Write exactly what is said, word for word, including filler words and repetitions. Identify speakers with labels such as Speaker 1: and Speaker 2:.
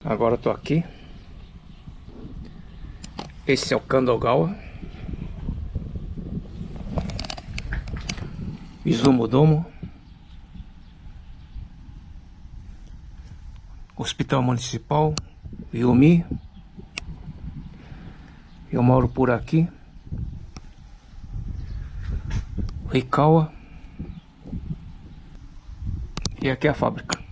Speaker 1: Agora eu tô aqui. Esse é o Kandogawa. Izumo-domo. Hospital Municipal. Yumi. Eu moro por aqui. Rikawa. E aqui é a fábrica.